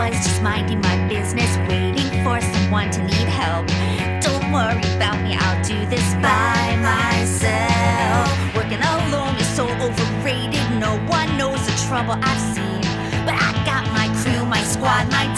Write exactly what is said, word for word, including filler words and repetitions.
was just minding my business, waiting for someone to need help. Don't worry about me, I'll do this by myself. Working alone is so overrated, no one knows the trouble I've seen. But I got my crew, my squad, my